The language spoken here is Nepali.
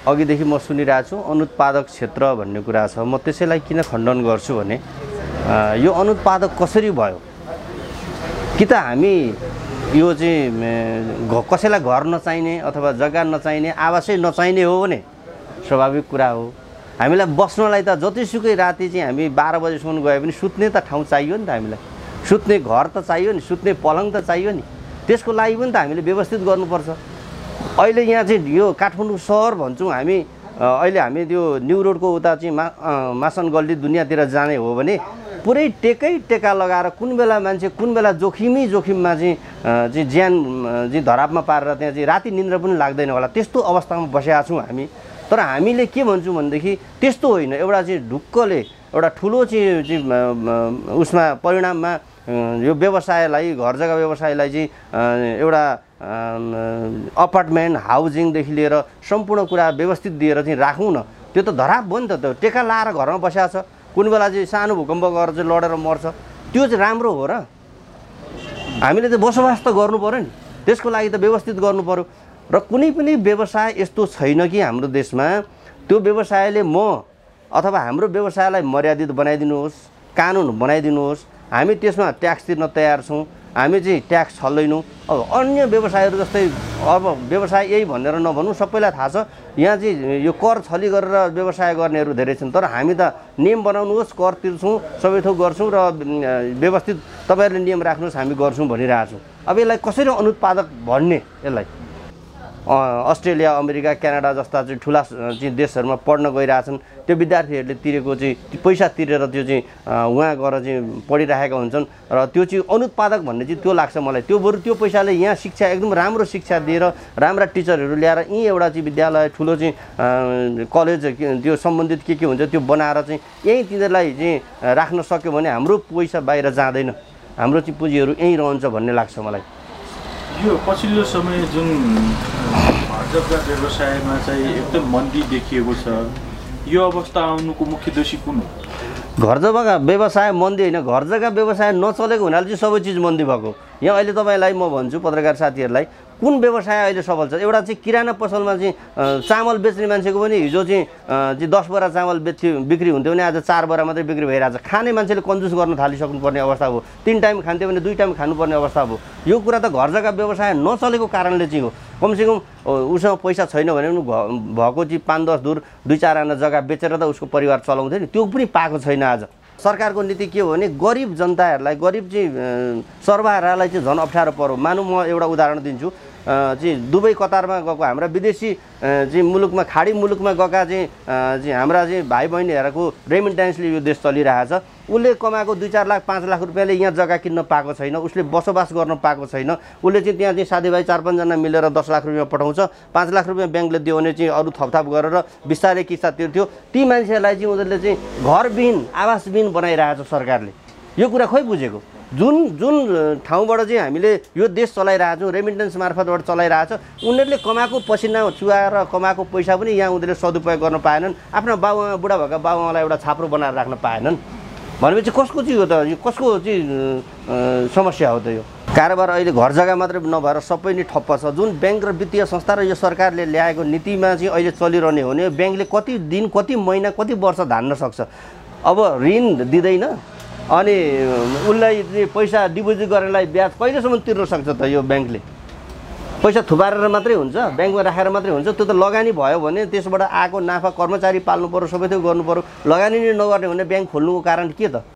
अघिदेखि म सुनिरहेको छु अनुत्पादक क्षेत्र भन्ने कुरा छ। म त्यसैलाई किन खण्डन गर्छु भने यो अनुत्पादक कसरी भयो? कि त हामी यो चाहिँ कसैलाई घर नचाहिने अथवा जग्गा नचाहिने आवासै नचाहिने हो भने स्वाभाविक कुरा हो। हामीलाई बस्नलाई त जतिसुकै राति चाहिँ हामी 12 बजेसम्म गए पनि सुत्ने त ठाउँ चाहियो नि त। हामीलाई सुत्ने घर त चाहियो नि, सुत्ने पलङ त चाहियो नि। त्यसको लागि पनि त हामीले व्यवस्थित गर्नुपर्छ। अहिले यहाँ चाहिँ यो काठमाडौँ सहर भन्छौँ हामी, अहिले हामी त्यो न्यू रोडको उता चाहिँ मासन गल्ली दुनियाँतिर जाने हो भने पुरै टेका लगाएर कुन बेला मान्छे कुन बेला जोखिममा चाहिँ ज्यान चाहिँ धरापमा पारेर त्यहाँ चाहिँ राति निन्द्रा पनि लाग्दैन होला, त्यस्तो अवस्थामा बसेका छौँ हामी। तर हामीले के भन्छौँ भनेदेखि त्यस्तो होइन, एउटा चाहिँ ढुक्कले एउटा ठुलो चाहिँ उसमा परिणाममा यो व्यवसायलाई, घर जग्गा व्यवसायलाई चाहिँ एउटा अपार्टमेन्ट हाउजिङदेखि लिएर सम्पूर्ण कुरा व्यवस्थित दिएर चाहिँ राखौँ न। त्यो त धराप भयो नि त। त्यो टेका लाएर घरमा बसेको छ, कुन बेला चाहिँ सानो भूकम्प गरेर चाहिँ लडेर मर्छ, त्यो चाहिँ राम्रो हो र? हामीले त बसोबास त गर्नु पऱ्यो नि, त्यसको लागि त व्यवस्थित गर्नु पऱ्यो। र कुनै पनि व्यवसाय यस्तो छैन कि हाम्रो देशमा त्यो व्यवसायले म अथवा हाम्रो व्यवसायलाई मर्यादित बनाइदिनुहोस्, कानुन बनाइदिनुहोस्, हामी त्यसमा ट्याक्स तिर्न तयार छौँ, हामी चाहिँ ट्याक्स छल्दैनौँ। अब अन्य व्यवसायहरू जस्तै अब व्यवसाय यही भनेर नभनौँ, सबैलाई थाहा छ यहाँ चाहिँ यो कर छली गरेर व्यवसाय गर्नेहरू धेरै छन्। तर हामी त नियम बनाउनुहोस्, कर तिर्छौँ, सबै थोक गर्छौँ र व्यवस्थित तपाईँहरूले नियम राख्नुहोस्, हामी गर्छौँ भनिरहेछौँ। अब यसलाई कसरी अनुत्पादक भन्ने? यसलाई अस्ट्रेलिया, अमेरिका, क्यानाडा जस्ता चाहिँ ठुला चाहिँ देशहरूमा पढ्न गइरहेछन्, त्यो विद्यार्थीहरूले तिरेको चाहिँ पैसा तिरेर त्यो चाहिँ उहाँ गएर चाहिँ पढिरहेका हुन्छन् र त्यो चाहिँ अनुत्पादक भन्ने चाहिँ त्यो लाग्छ मलाई। त्यो बरु त्यो पैसाले यहाँ शिक्षा एकदम राम्रो शिक्षा दिएर राम्रा टिचरहरू ल्याएर यहीँ एउटा चाहिँ विद्यालय ठुलो चाहिँ कलेज त्यो सम्बन्धित के हुन्छ त्यो बनाएर चाहिँ यहीँ तिनीहरूलाई चाहिँ राख्न सक्यो भने हाम्रो पैसा बाहिर जाँदैन, हाम्रो चाहिँ पुँजीहरू यहीँ रहन्छ भन्ने लाग्छ मलाई। यो पछिल्लो समय जुन जग्गा व्यवसायमा चाहिँ एकदम मन्दी देखिएको छ, यो अवस्था आउनुको मुख्य दोषी कुन हो? घर जग्गा व्यवसाय मन्दी होइन, घर जग्गा व्यवसाय नचलेको हुनाले चाहिँ सबै चिज मन्दी भएको। यहाँ अहिले तपाईँलाई म भन्छु, पत्रकार साथीहरूलाई, कुन व्यवसाय अहिले सफल छ? एउटा चाहिँ किराना पसलमा चाहिँ चामल बेच्ने मान्छेको पनि हिजो चाहिँ 10 बोरा चामल बिक्री हुन्थ्यो भने आज 4 बोरा मात्रै बिक्री भइरहेछ। खाने मान्छेले कन्जुस गर्न थालिसक्नुपर्ने अवस्था हो। 3 टाइम खान्थ्यो भने 2 टाइम खानुपर्ने अवस्था हो। यो कुरा त घर जग्गा व्यवसाय नचलेको कारणले चाहिँ हो। कमसेकम उसँग पैसा छैन भने पनि भएको चाहिँ 5-10 दूर 2-4 आना जग्गा बेचेर त उसको परिवार चलाउँथ्यो नि, त्यो पनि पाएको छैन। आज सरकारको नीति के हो भने गरिब जनताहरूलाई, गरिब चाहिँ सर्वहारालाई चाहिँ झन् अप्ठ्यारो पर्यो। मानौँ म एउटा उदाहरण दिन्छु, चाहिँ दुबई कतारमा गएको हाम्रा विदेशी चाहिँ मुलुकमा, खाडी मुलुकमा गएका चाहिँ हाम्रा चाहिँ भाइ बहिनीहरूको रेमिटेन्सले यो देश चलिरहेछ। उसले कमाएको 2-4 लाख 5 लाख रुपियाँले यहाँ जग्गा किन्न पाएको छैन, उसले बसोबास गर्न पाएको छैन। उसले चाहिँ त्यहाँ चाहिँ साथीभाइ 4-5 जना मिलेर 10 लाख रुपियाँ पठाउँछ, 5 लाख रुपियाँ ब्याङ्कले दियो भने चाहिँ अरू थपथाप गरेर बिस्तारै किस्ता तिर्थ्यो। ती मान्छेहरूलाई चाहिँ उनीहरूले चाहिँ घरविहीन, आवासविहीन बनाइरहेछ सरकारले। यो कुरा खोइ बुझेको? जुन ठाउँबाट चाहिँ हामीले यो देश चलाइरहेछौँ, रेमिटेन्स मार्फतबाट चलाइरहेछ, उनीहरूले कमाएको पसिना चुहाएर कमाएको पैसा पनि यहाँ उनीहरूले सदुपयोग गर्न पाएनन्। आफ्ना बाबुआमा, बुढा भएका बाबुआमालाई एउटा छाप्रो बनाएर राख्न पाएनन् भनेपछि कसको चाहिँ हो त? यो कसको चाहिँ समस्या हो त? यो कारोबार अहिले घर जग्गा मात्रै नभएर सबै नै ठप्प छ। जुन ब्याङ्क र वित्तीय संस्था र यो सरकारले ल्याएको नीतिमा चाहिँ अहिले चलिरहने हो भने ब्याङ्कले कति दिन, कति महिना, कति वर्ष धान्न सक्छ? अब ऋण दिँदैन अनि उसलाई पैसा डिपोजिट गर्नेलाई ब्याज कहिलेसम्म तिर्न सक्छ त? यो ब्याङ्कले पैसा थुपारेर मात्रै हुन्छ, ब्याङ्कमा राखेर मात्रै हुन्छ? त्यो त लगानी भयो भने त्यसबाट आएको नाफा कर्मचारी पाल्नु पर्यो, सबै थोक गर्नु पर्यो। लगानी नै नगर्ने भने ब्याङ्क खोल्नुको कारण के त?